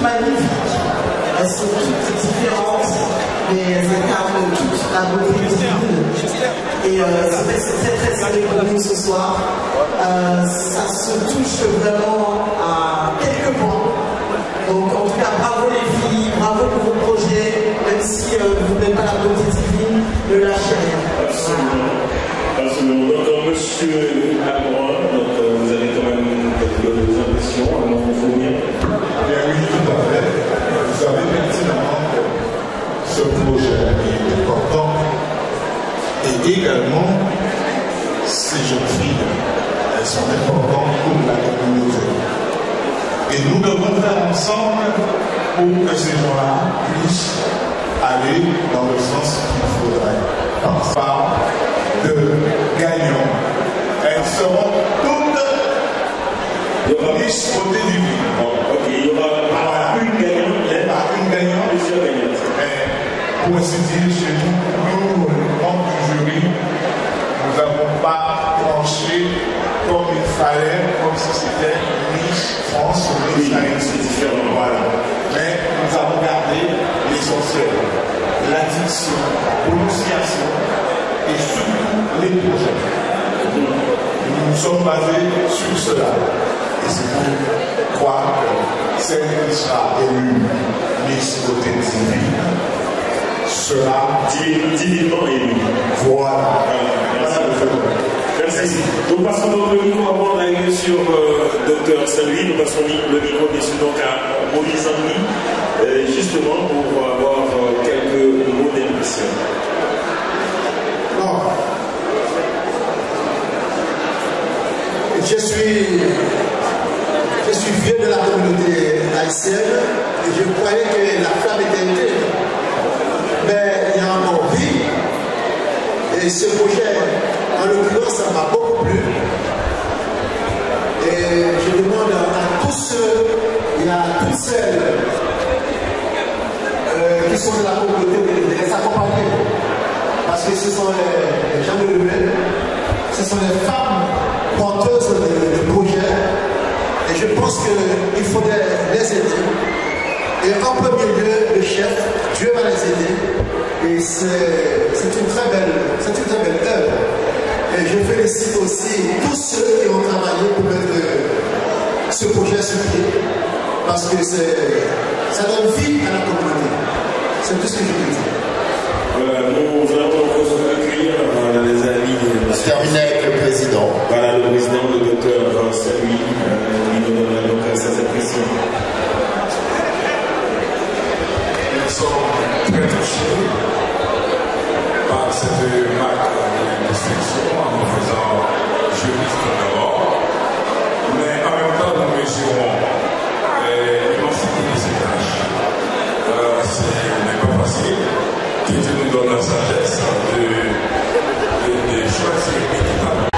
magnifiques. Elles sont toutes différentes, mais elles incarnent toute la beauté divine. Et c'est très serré pour nous ce soir. Ça se touche vraiment à quelques points. Donc en tout cas, bravo les filles, bravo pour vos projets, même si vous n'avez pas la beauté divine, ne lâchez rien. Absolument. Absolument. Donc monsieur Lamoureux, donc vous avez quand même quelques impressions à nous fournir. Bien oui, tout à fait. Vous savez pertinemment que ce projet est important et également ces jeunes filles, elles sont importantes pour la communauté. Et nous devons faire ensemble pour que ces gens-là puissent aller dans le sens qu'il faudrait. Par de gagnants. Elles seront toutes riches côté du vie. Ok, il y aura une gagnante, plusieurs gagnantes. Pour ainsi dire, chez nous, membres du jury, nous n'avons pas tranché comme il fallait, comme si c'était Miss France ou Miss Haïti. C'est différent. Voilà. Mais nous avons gardé l'essentiel, l'addiction, la prononciation et surtout les projets. Nous sommes basés sur cela. Et c'est pour croire que celle qui sera élue Miss Côté Divine sera divinement élue. Voilà. Merci. Nous passons donc le micro avant d'arriver sur Dr Saint-Louis. Nous passons le micro bien sûr donc à Maurice Henry, justement pour avoir quelques mots d'impression. Bon. Je suis vieux de la communauté haïtienne et je croyais que la flamme était éteinte. Mais il y a encore vie. Et ce projet, en l'occurrence, ça m'a beaucoup plu. Et je demande à tous ceux et à toutes celles qui sont de la communauté de les accompagner. Parce que ce sont les gens de l'humain, ce sont les femmes porteuses de projet. Et je pense qu'il faudrait les aider. Et en premier lieu, le chef, Dieu va les aider. Et c'est une très belle œuvre. Et je félicite aussi tous ceux qui ont travaillé pour mettre ce projet sur pied. Parce que ça donne vie à la communauté. C'est tout ce que je veux dire. Voilà, nous allons accueillir les amis de terminer avec le président. Voilà, le président, le docteur Saint-Louis, qui nous donne donc ses impressions. Nous sommes très touchés par cette marque de distinction en nous faisant juriste d'abord, mais en même temps nous mesurons l'immensité de ces tâches. Ce n'est pas facile, que Dieu nous donne la sagesse de choisir équitablement.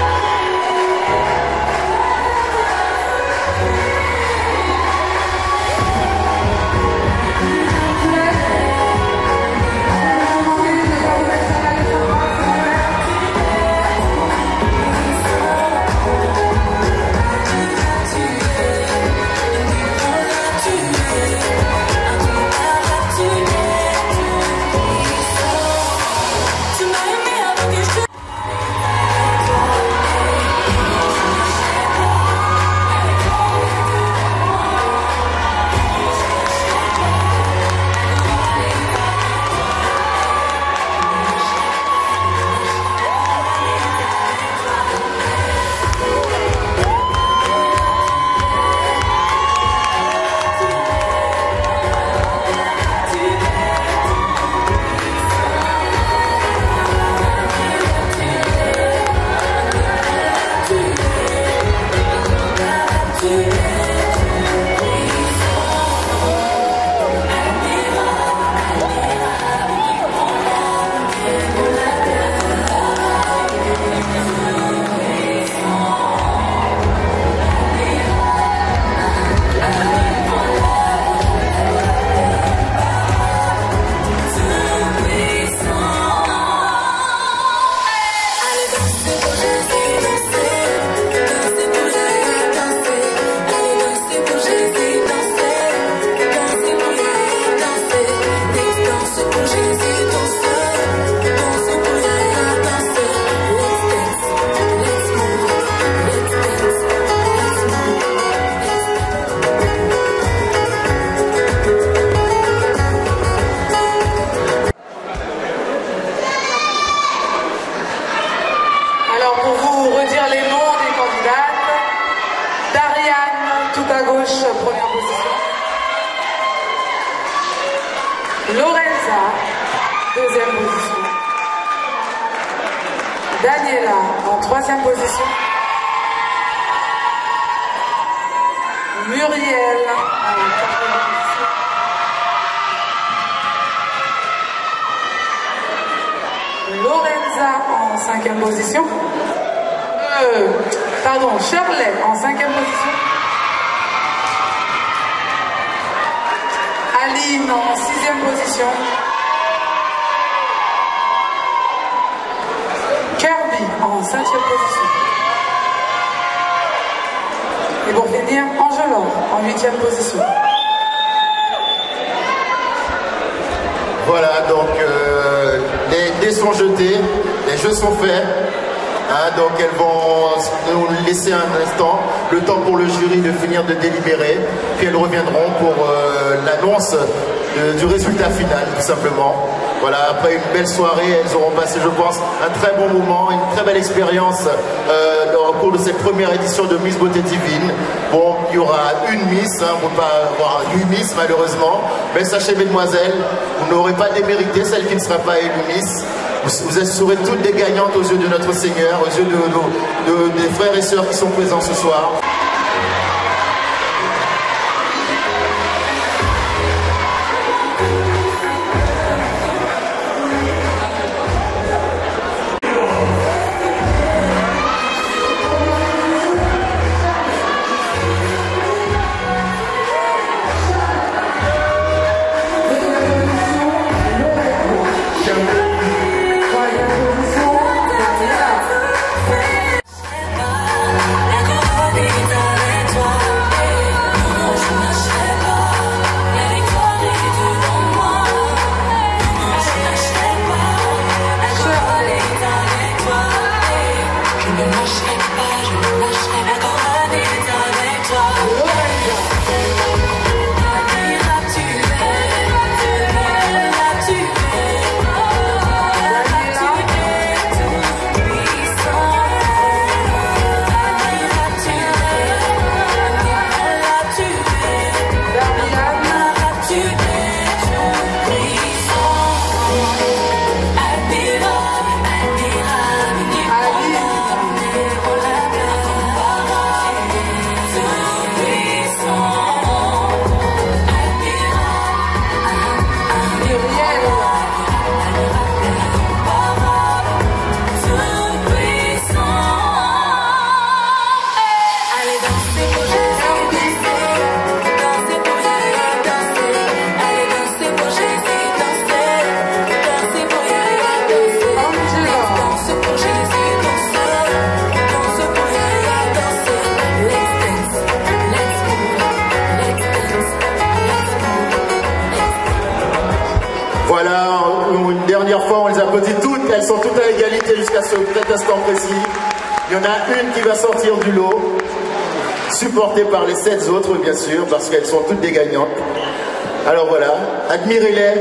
Daniela en 3e position. Muriel en 4e position. Lorenza en 5e position. Shirley en 5e position. Aline en 6e position. Kirby en 5e position. Et pour finir, Angelor en 8e position. Voilà, donc les dés sont jetés, les jeux sont faits. Hein, donc elles vont nous laisser un instant, le temps pour le jury de finir de délibérer, puis elles reviendront pour l'annonce du résultat final, tout simplement. Voilà, après une belle soirée, elles auront passé, je pense, un très bon moment, une très belle expérience au cours de cette première édition de Miss Beauté Divine. Bon, il y aura une Miss, hein, on ne peut pas avoir 8 Miss malheureusement, mais sachez mesdemoiselles, vous n'aurez pas démérité celle qui ne sera pas élue Miss. Vous serez toutes des gagnantes aux yeux de notre Seigneur, aux yeux des frères et sœurs qui sont présents ce soir. Elles sont toutes à égalité jusqu'à cet instant précis. Il y en a une qui va sortir du lot, supportée par les 7 autres, bien sûr, parce qu'elles sont toutes des gagnantes. Alors voilà, admirez-les.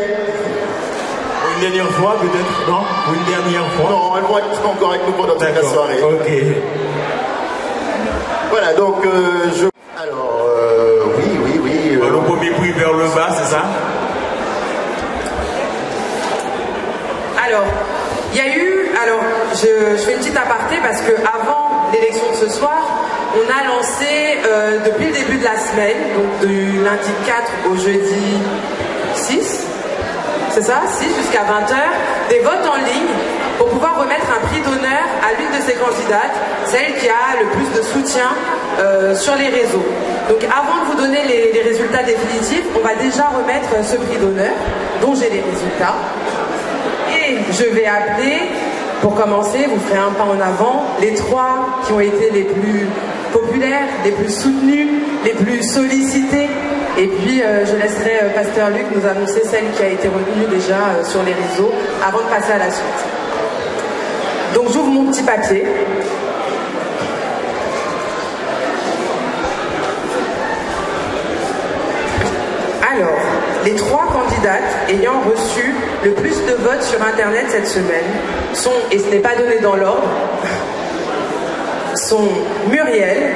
Une dernière fois, peut-être? Non? Une dernière fois? Non, elles vont être encore avec nous pendant toute la soirée. Ok. Voilà, donc Alors, oui. Le premier prix vers le bas, c'est ça? Alors, il y a eu, je fais une petite aparté parce que avant l'élection de ce soir, on a lancé depuis le début de la semaine, donc du lundi 4 au jeudi 6, c'est ça, 6 jusqu'à 20h, des votes en ligne pour pouvoir remettre un prix d'honneur à l'une de ces candidates, celle qui a le plus de soutien sur les réseaux. Donc avant de vous donner les résultats définitifs, on va déjà remettre ce prix d'honneur, dont j'ai les résultats. Et je vais appeler, pour commencer, vous ferez un pas en avant, les 3 qui ont été les plus populaires, les plus soutenus, les plus sollicités. Et puis je laisserai Pasteur Luc nous annoncer celle qui a été retenue déjà sur les réseaux avant de passer à la suite. Donc j'ouvre mon petit papier. Alors, les 3 candidates ayant reçu le plus de votes sur Internet cette semaine sont, et ce n'est pas donné dans l'ordre, sont Muriel,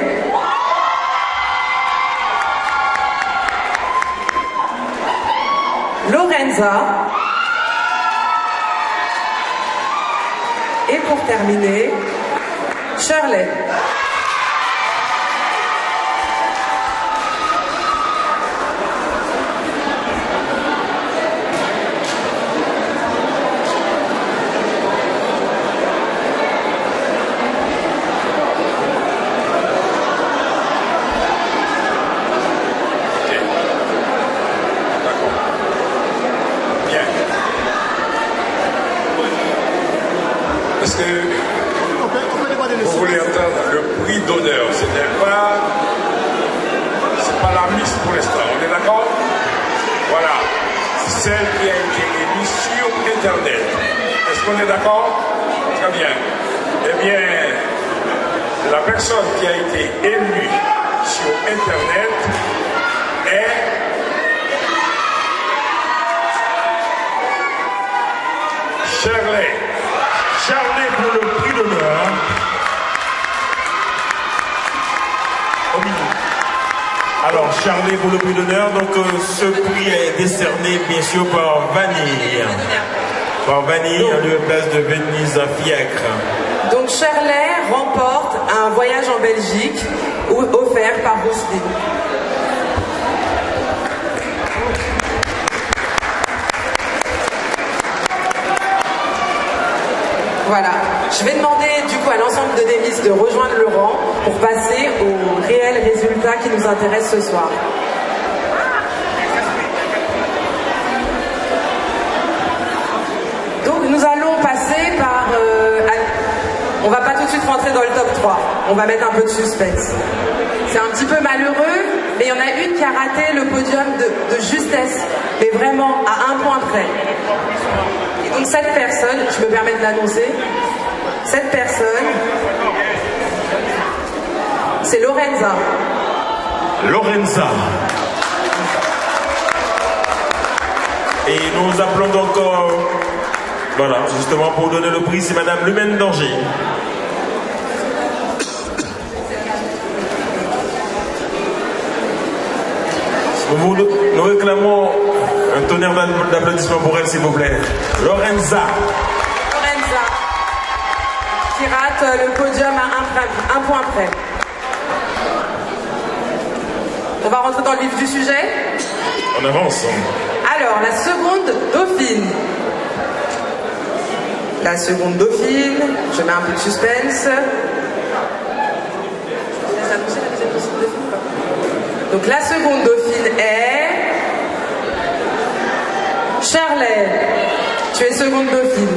Lorenza et pour terminer, Shirley. Est-ce que vous voulez entendre le prix d'honneur? Ce n'est pas la Miss pour l'instant, on est d'accord? Voilà, celle qui a été élue sur Internet. Est-ce qu'on est d'accord? Très bien. Eh bien, la personne qui a été élue sur Internet est Shirley. Shirley pour le prix d'honneur. Alors, Shirley pour le prix d'honneur. Donc, ce prix est décerné, bien sûr, par Vanille. Par Vanille, à l'UEPS de Venise à Fiacre. Donc, Shirley remporte un voyage en Belgique offert par Rousseline. Voilà. Je vais demander du coup à l'ensemble de Demis de rejoindre le rang pour passer aux réels résultats qui nous intéressent ce soir. Donc nous allons passer par... on va pas tout de suite rentrer dans le top 3. On va mettre un peu de suspense. C'est un petit peu malheureux, mais il y en a une qui a raté le podium de justesse, mais vraiment à un point près. Donc cette personne, je me permets de l'annoncer, cette personne, c'est Lorenza. Lorenza. Et nous appelons donc, voilà, justement pour donner le prix, c'est Madame Lumen Danger. Nous réclamons un tonnerre d'applaudissements pour elle, s'il vous plaît. Lorenza. Lorenza, qui rate le podium à un point près. On va rentrer dans le vif du sujet. On avance. Alors, la seconde dauphine. La seconde dauphine, je mets un peu de suspense. Donc la seconde dauphine est... Shirley, tu es seconde dauphine.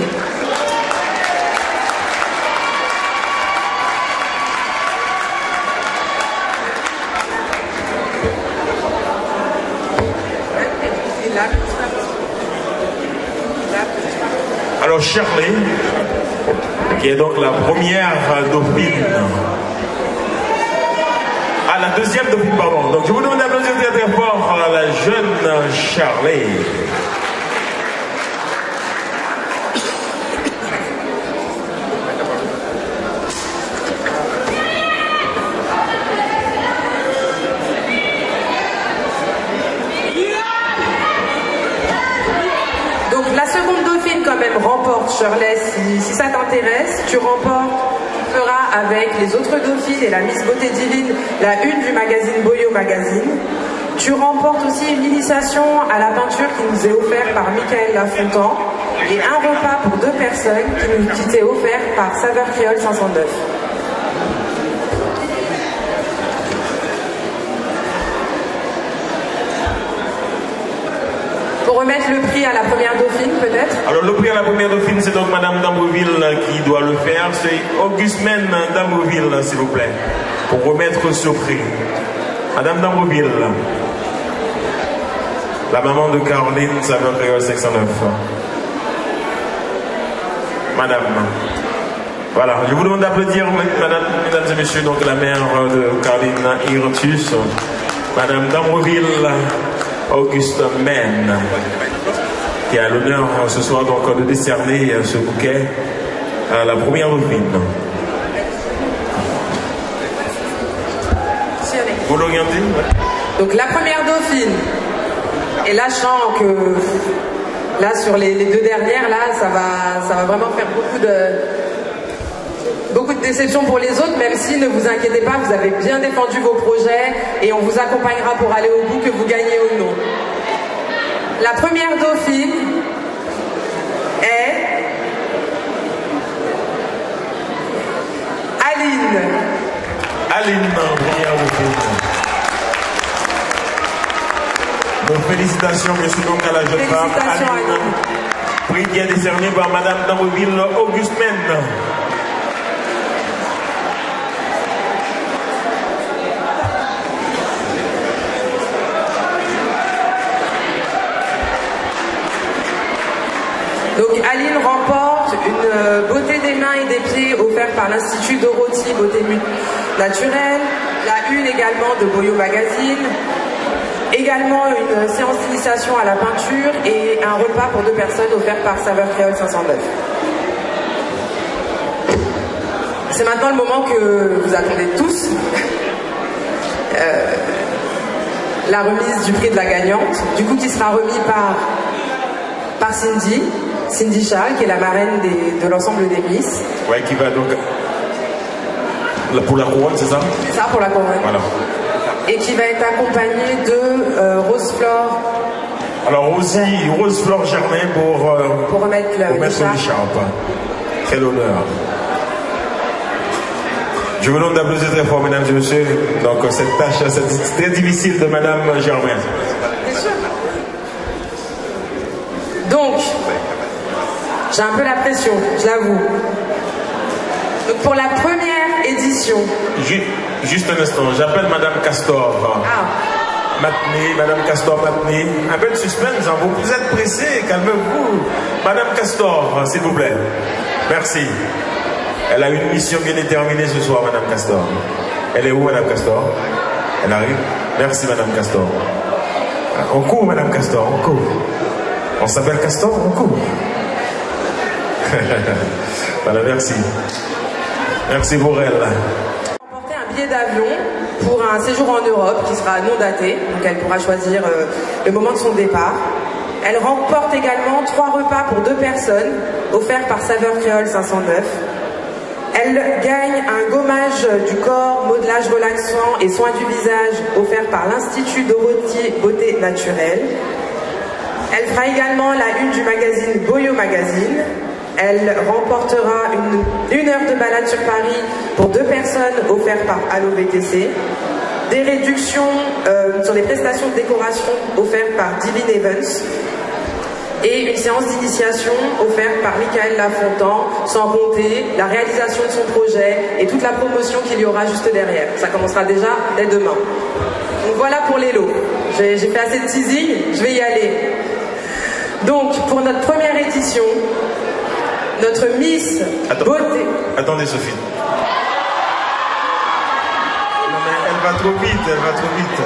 Alors Shirley, qui est donc la première dauphine. Ah, la deuxième dauphine, pardon. Donc je vous demande d'applaudir très fort à la jeune Shirley. Donc la seconde dauphine quand même remporte, Shirley, si ça t'intéresse, tu feras avec les autres dauphines et la Miss Beauté Divine la une du magazine Boyo Magazine. Tu remportes aussi une initiation à la peinture qui nous est offerte par Michael Lafontan et un repas pour 2 personnes qui t'est offert par Saveur Créole 509. Pour remettre le prix à la première dauphine, peut-être? Alors le prix à la première dauphine, c'est donc Madame Dambreville qui doit le faire. C'est Auguste-Mène Dambreville, s'il vous plaît, pour remettre ce prix. Madame Dambreville, la maman de Caroline, Saveur Créole 509. Madame. Voilà, je vous demande d'applaudir, mesdames et messieurs, donc la mère de Caroline Irtus, Madame Dambreville, Auguste-Mène, qui a l'honneur ce soir donc de décerner ce bouquet à la première dauphine. Vous l'orientez? Donc la première dauphine, et lâchant que là sur les 2 dernières, là ça va vraiment faire beaucoup beaucoup de déception pour les autres, même si, ne vous inquiétez pas, vous avez bien défendu vos projets et on vous accompagnera pour aller au bout, que vous gagnez ou non. La première dauphine est Aline. Aline, première dauphine. Donc félicitations bien sûr donc à la jeune femme Aline. Prix qui est décerné par Madame d'Ambreville Augustine. Donc Aline remporte une beauté des mains et des pieds offerte par l'Institut Dorothy Beauté Naturelle, la une également de Boyo Magazine, également une séance d'initiation à la peinture et un repas pour 2 personnes offert par Saveur Créole 509. C'est maintenant le moment que vous attendez tous. La remise du prix de la gagnante, du coup qui sera remis par Cindy Charles, qui est la marraine de l'ensemble des Miss. Ouais, qui va donc pour la couronne, c'est ça? C'est ça, pour la couronne. Voilà. Et qui va être accompagnée de Rose Flore. Alors aussi Rose Flore Germain pour remettre l'écharpe. Quel honneur. Je vous demande d'applaudir très fort, mesdames et messieurs, donc cette tâche très difficile de Madame Germain. Bien sûr. Donc, j'ai un peu la pression, je l'avoue. Donc pour la première édition. Juste un instant, j'appelle Madame Castor. Madame Castor Matné. Un peu de suspense, hein. Vous êtes pressé, calmez-vous. Madame Castor, s'il vous plaît. Merci. Elle a une mission bien déterminée ce soir, Madame Castor. Elle est où, Madame Castor? Elle arrive? Merci, Madame Castor. On court, Madame Castor, on court. On s'appelle Castor, on court. Voilà, merci. Merci pour elle. Emporter un billet d'avion pour un séjour en Europe qui sera non daté, donc elle pourra choisir le moment de son départ. Elle remporte également 3 repas pour 2 personnes, offerts par Saveur Créole 509. Elle gagne un gommage du corps, modelage relaxant et soins du visage, offert par l'Institut Dorothy Beauté Naturelle. Elle fera également la une du magazine Boyo Magazine. Elle remportera une heure de balade sur Paris pour 2 personnes offertes par Allo VTC. Des réductions sur les prestations de décoration offertes par Divine Evans. Et une séance d'initiation offerte par Michael Lafontan, sans compter la réalisation de son projet et toute la promotion qu'il y aura juste derrière. Ça commencera déjà dès demain. Donc voilà pour les lots. J'ai fait assez de teasing, je vais y aller. Donc pour notre première édition, notre Miss Beauté... Attendez Sophie. Non mais elle va trop vite, elle va trop vite.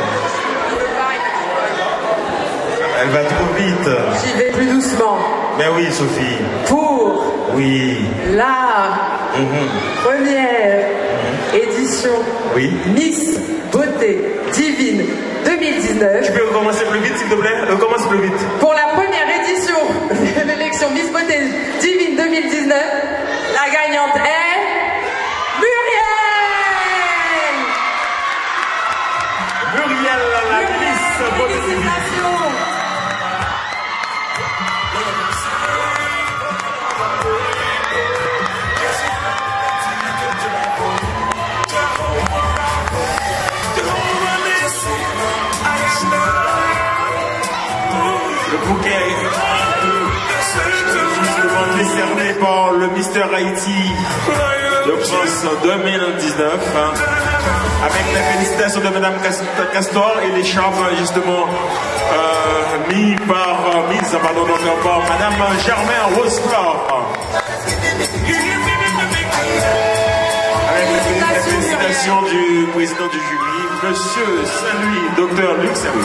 Elle va trop vite. J'y vais plus doucement. Mais oui, Sophie. Pour la première édition Miss Beauté Divine 2019. Tu peux recommencer plus vite, s'il te plaît? Recommence plus vite. Pour la première édition de l'élection Miss Beauté Divine 2019, la gagnante est Muriel, la Miss Beauté Divine. Le bouquet justement décerné par le Mister Haïti de France 2019 avec la félicitation de Madame Castor et les charmes justement mis par Madame Germain Rose Flore avec la félicitation du président du jury, Monsieur Saint-Louis, Docteur Luc Saint-Louis.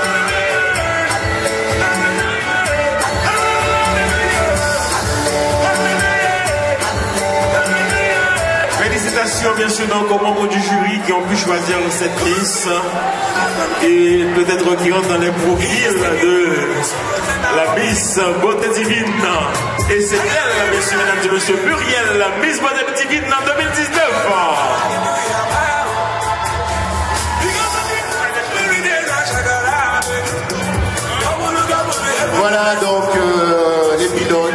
Félicitations bien sûr donc aux membres du jury qui ont pu choisir cette Miss et peut-être qui rentrent dans les profils la Miss Beauté Divine. Et c'est elle, messieurs, mesdames et messieurs, Muriel, la Miss Beauté Divine en 2019. Voilà donc les pilotes.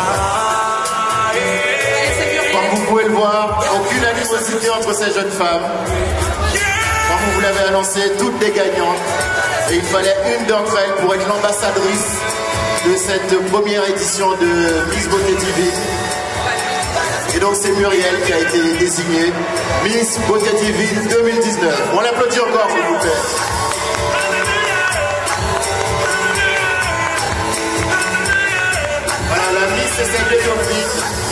Comme vous pouvez le voir, aucune animosité entre ces jeunes femmes. Comme vous l'avez annoncé, toutes des gagnantes. Et il fallait une d'entre elles pour être l'ambassadrice de cette première édition de Miss Beauté TV. Et donc c'est Muriel qui a été désignée Miss Beauté TV 2019. On l'applaudit encore, s'il vous plaît. Voilà, la Miss c'est celle d'Éthiopie.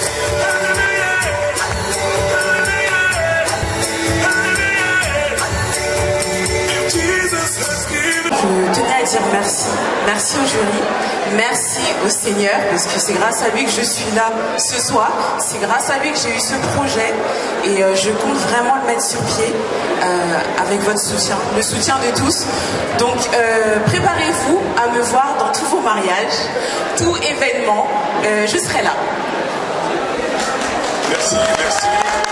Je tenais à dire merci. Merci au jury, merci au Seigneur, parce que c'est grâce à lui que je suis là ce soir. C'est grâce à lui que j'ai eu ce projet et je compte vraiment le mettre sur pied avec votre soutien, le soutien de tous. Donc préparez-vous à me voir dans tous vos mariages, tout événement, je serai là. Merci, merci.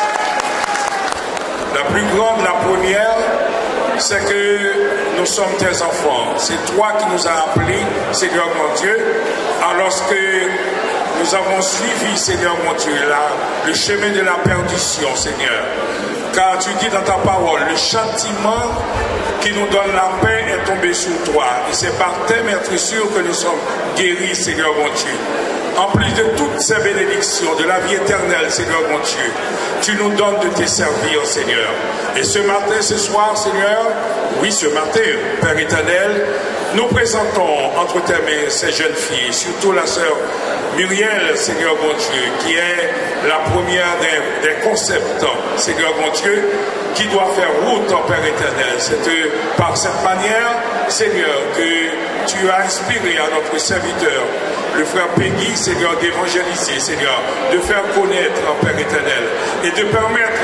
La plus grande, la première, c'est que nous sommes tes enfants. C'est toi qui nous as appelés, Seigneur mon Dieu, alors que nous avons suivi, Seigneur mon Dieu, le chemin de la perdition, Seigneur. Car tu dis dans ta parole, le châtiment qui nous donne la paix est tombé sur toi. Et c'est par tes maîtres sûrs que nous sommes guéris, Seigneur mon Dieu. En plus de toutes ces bénédictions, de la vie éternelle, Seigneur mon Dieu, tu nous donnes de te servir, Seigneur. Et ce matin, ce soir, Seigneur, oui, ce matin, Père éternel, nous présentons entre tes mains ces jeunes filles, surtout la sœur Muriel, Seigneur mon Dieu, qui est la première des concepts, Seigneur mon Dieu, qui doit faire route en Père éternel. C'est par cette manière, Seigneur, que tu as inspiré à notre serviteur, le frère Peggy, Seigneur, d'évangéliser, Seigneur, de faire connaître, Père éternel, et de permettre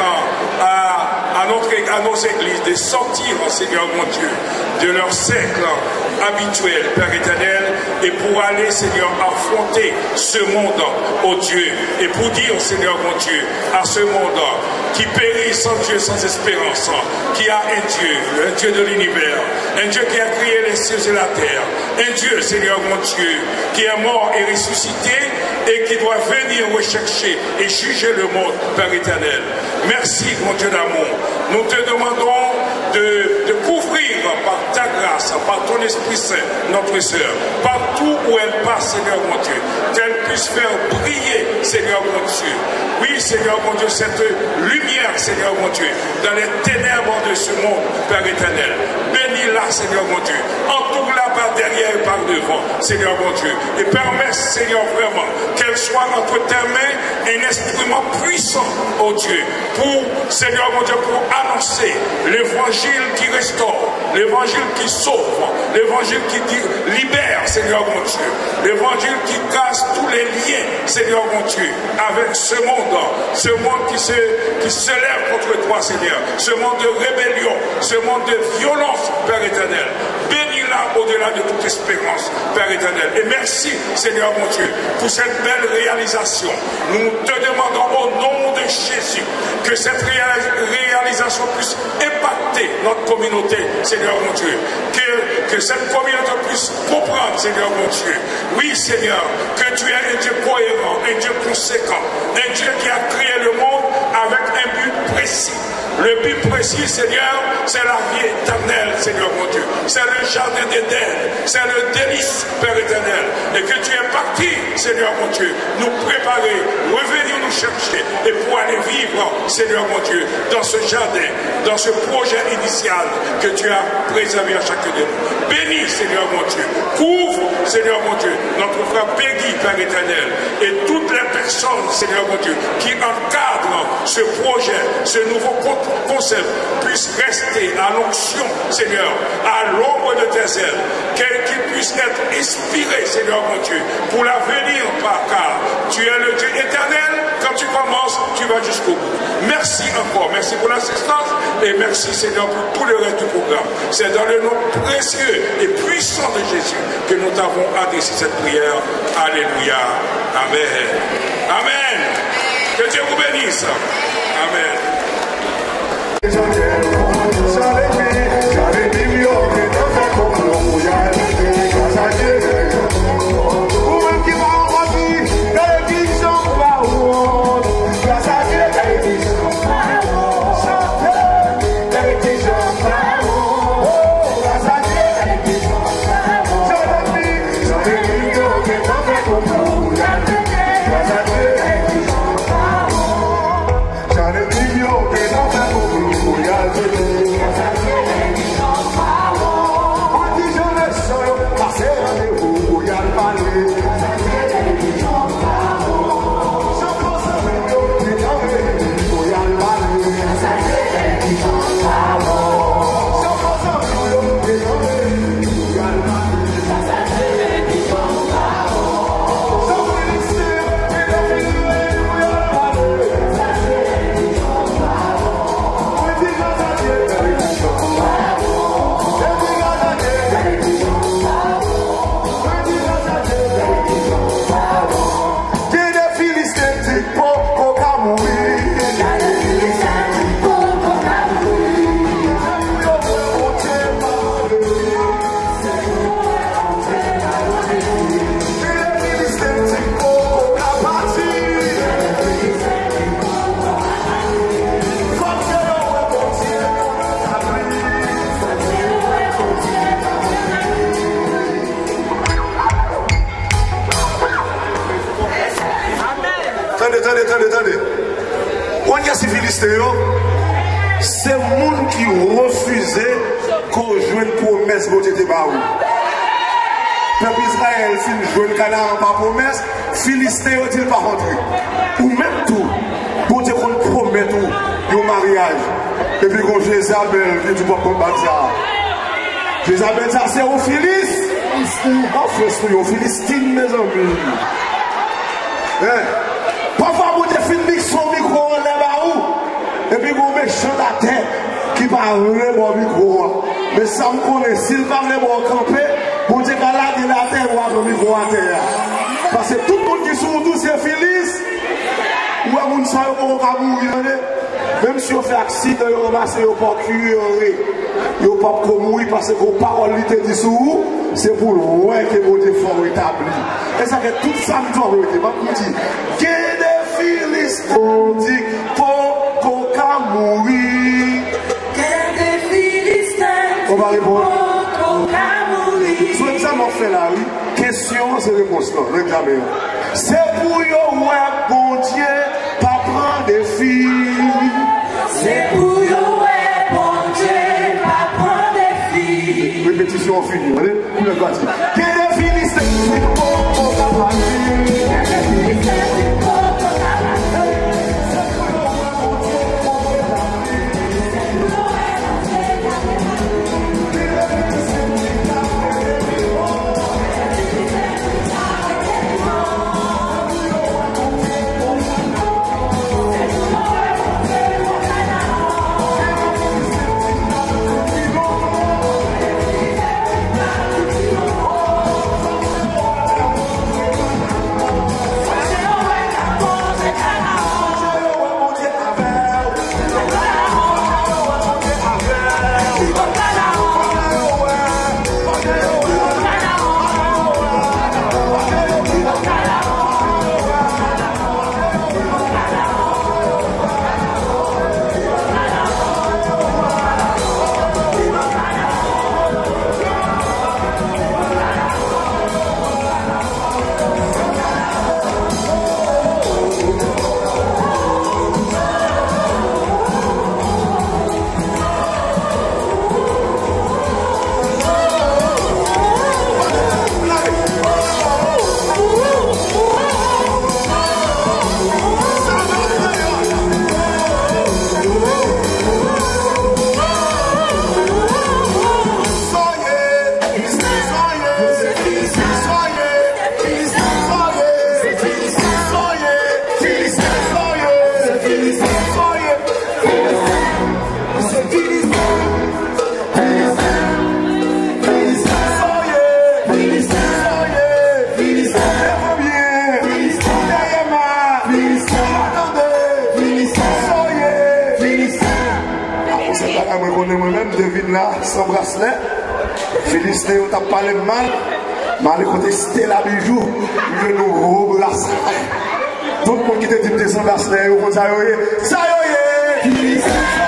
à nos églises de sortir, Seigneur mon Dieu, de leur cercle habituel, Père éternel, et pour aller, Seigneur, affronter ce monde, oh Dieu, et pour dire, Seigneur mon Dieu, à ce monde qui périt sans Dieu, sans espérance, qui a un Dieu de l'univers, un Dieu qui a créé les cieux et la terre, un Dieu, Seigneur mon Dieu, qui est mort et ressuscité et qui doit venir rechercher et juger le monde, Père éternel. Merci, mon Dieu d'amour. Nous te demandons de couvrir par ta grâce, par ton Esprit Saint, notre sœur, partout où elle passe, Seigneur mon Dieu, qu'elle puisse faire briller, Seigneur mon Dieu. Oui, Seigneur mon Dieu, cette lumière, Seigneur mon Dieu, dans les ténèbres de ce monde, Père éternel. Bénis-la, Seigneur mon Dieu. Entoure-la par derrière et par devant, Seigneur mon Dieu. Et permets, Seigneur, vraiment, qu'elle soit entre tes mains un instrument puissant, oh Dieu, pour, Seigneur mon Dieu, pour annoncer l'évangile qui restaure, l'évangile qui sauve, l'évangile qui libère, Seigneur mon Dieu, l'évangile qui casse tous les liens, Seigneur mon Dieu, avec ce monde qui se lève contre toi, Seigneur, ce monde de rébellion, ce monde de violence, Père éternel. Bénis-la au-delà de toute espérance, Père éternel. Et merci, Seigneur mon Dieu, pour cette belle réalisation. Nous te demandons au nom de Jésus que cette réalisation puisse impacter notre communauté, Seigneur mon Dieu. Que cette communauté puisse comprendre, Seigneur mon Dieu. Oui, Seigneur, que tu es un Dieu cohérent, un Dieu conséquent, un Dieu qui a créé le monde avec un but précis. Le but précis, Seigneur, c'est la vie éternelle, Seigneur mon Dieu. C'est le jardin d'Éden, c'est le délice, Père éternel. Et que tu es parti, Seigneur mon Dieu, nous préparer, revenir nous chercher et pour aller vivre, Seigneur mon Dieu, dans ce jardin, dans ce projet initial que tu as préservé à chacun de nous. Bénis, Seigneur mon Dieu. Couvre, Seigneur mon Dieu, notre frère Peggy, Père éternel, et toutes les personnes, Seigneur mon Dieu, qui encadrent ce projet, ce nouveau concept, puisse rester à l'onction, Seigneur, à l'ombre de tes ailes, qu'il puisse être inspiré, Seigneur mon Dieu, pour l'avenir, car tu es le Dieu éternel. Quand tu commences, tu vas jusqu'au bout. Merci encore, merci pour l'assistance et merci, Seigneur, pour tout le reste du programme. C'est dans le nom précieux et puissant puissant de Jésus que nous t'avons adressé cette prière. Alléluia. Amen. Amen. Que Dieu vous bénisse. Amen. Attendez. On y a ces Philistins, c'est le monde qui refusait qu'on joue une promesse pour te baou. Peuple Israël, s'il joue une canard par promesse, Philistins ne pas rentré. Ou même tout, pour te promettre un mariage. Et puis quand Jézabel, qui tu vas combattre ça. Jézabel, ça c'est au Philiste. C'est au Philistine, mes amis. Parfois, vous avez filmé son micro en l'air, et puis vous méchant la tête qui parle mon micro. Mais ça me connaît, s'il parle mon camper, vous dites qu'à la terre, ou le micro à terre. Parce que tout le monde qui sont tous ces Philiste, ou à mon sang, on va mourir. Même si on fait accident, on va se tuer, on ne pas mourir parce que vos paroles étaient dit sur vous, c'est pour loin que vos efforts établis. Et ça fait tout ça, je dois arrêter. Je dis, que des Philistins disent pour qu'on mourir. Que des Philistins on va répondre. Pour qu'on mourir. Si vous avez fait la rue, question, c'est réponse là. Regardez. C'est pour vous, bon Dieu, pas prendre des filles. C'est pour vous, bon Dieu, pas prendre des filles. Répétition finie. Allez, pour le gâteau. Que des Philistins pour qu'on mourir. Félicité, on t'a parlé mal. Mais allez côté Stella Bijou, je nous gros bracelet. Tout le monde qui te dit que c'est un bracelet, on ça y est. Ça y est.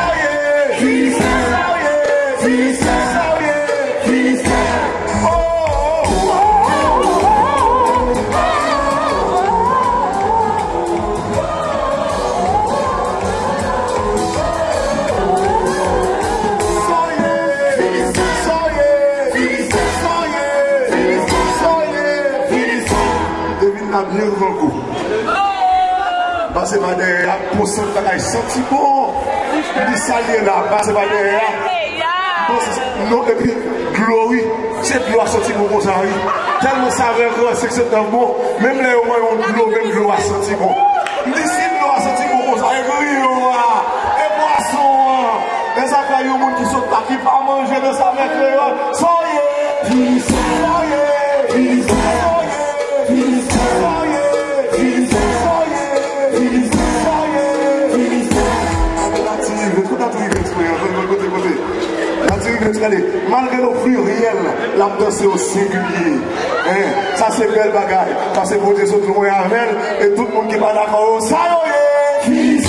Bien grand coup. Passez par derrière, pour ce bagage senti bon. Il s'allie là, passez par derrière. Non, et puis, glory, c'est gloire senti bon pour ça. Tellement ça va c'est que c'est un bon. Même les rois ont gloire, même gloire senti bon. D'ici, gloire senti bon pour ça. Et poisson. Et ça fait un monde qui saute pas, qui va manger de sa mère créole. Soyez, soyez, soyez. Malgré nos pluriels, la danse est au singulier. Ça c'est belle bagaille. Parce que pour des autres loin avec et tout le monde qui va d'accord. Ça y est,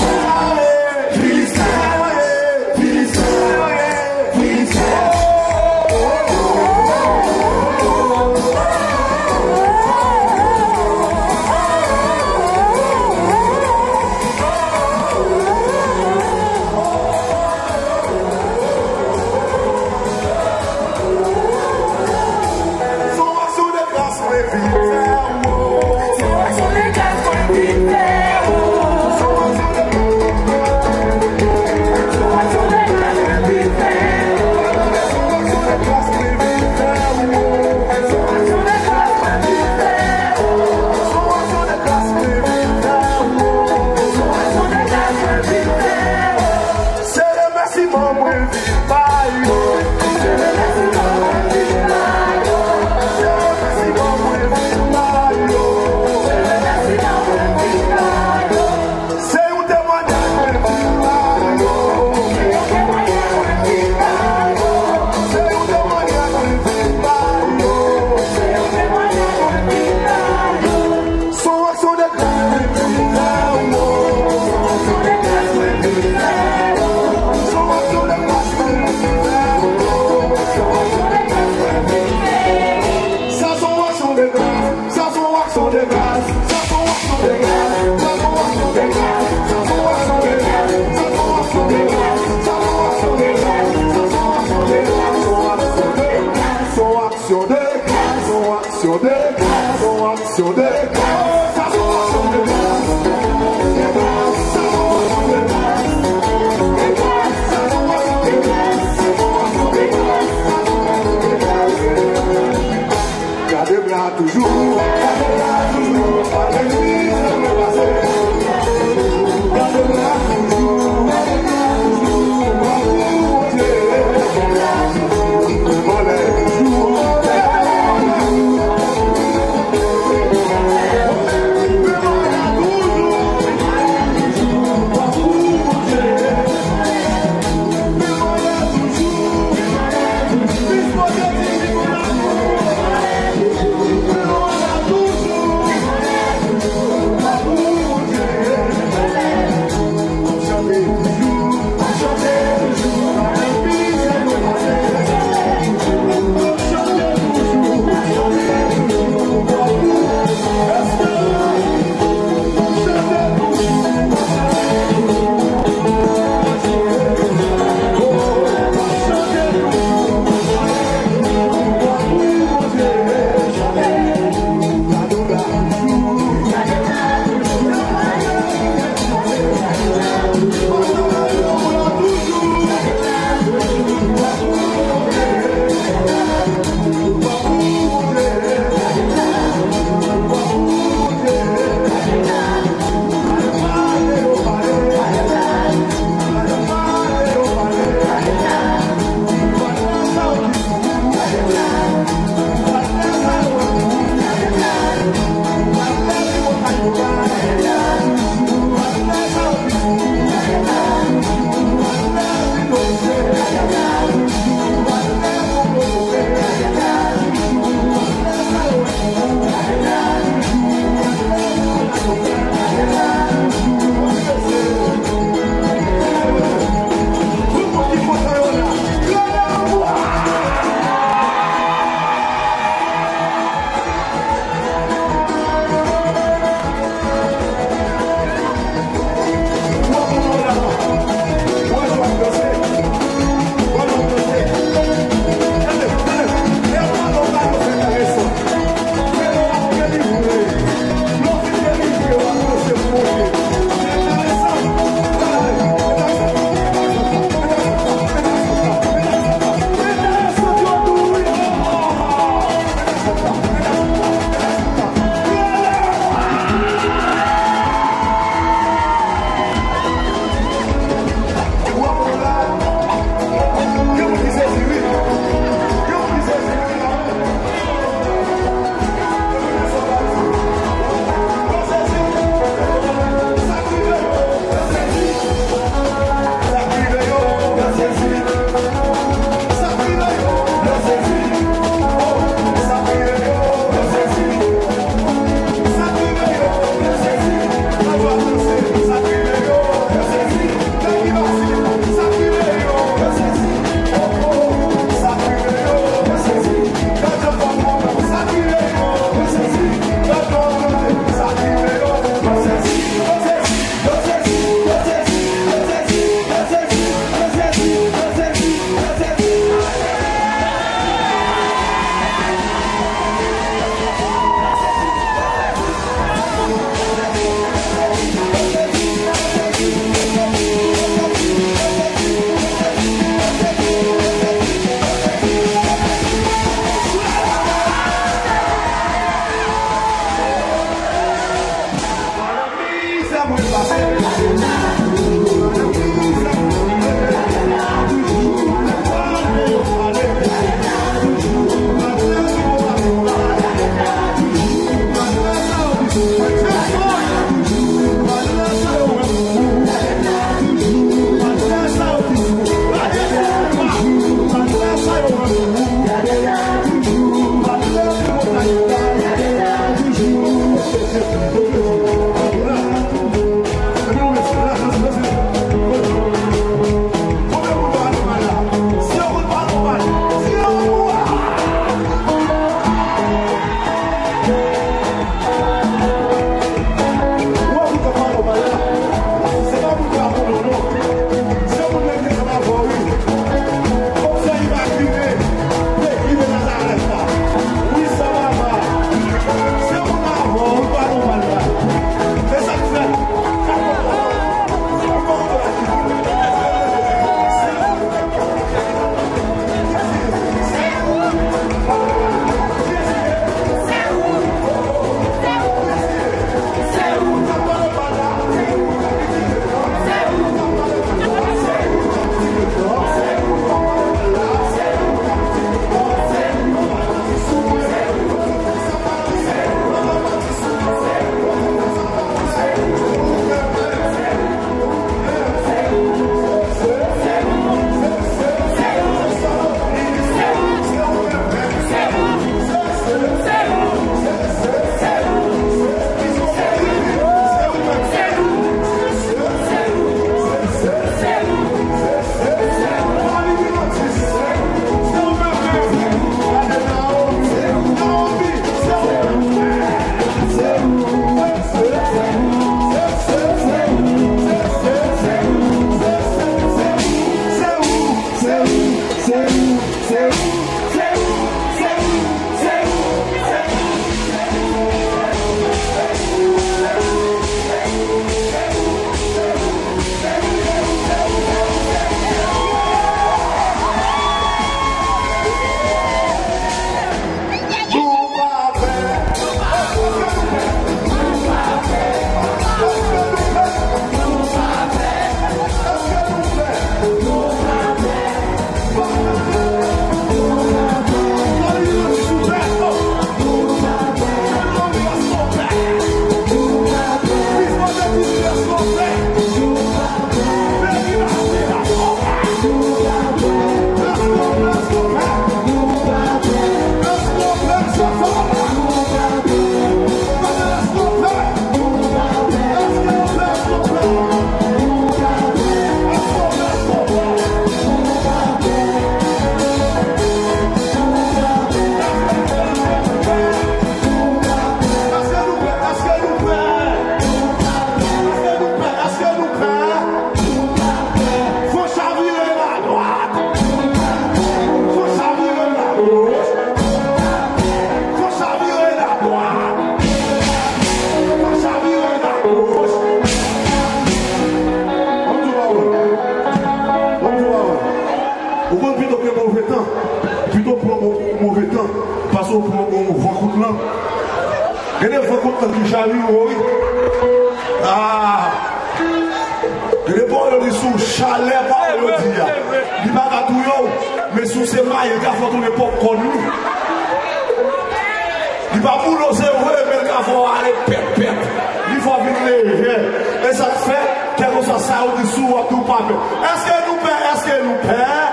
Et ça fait, quel que soit ça, ou dessous, ou tout pas. Est-ce que nous paie?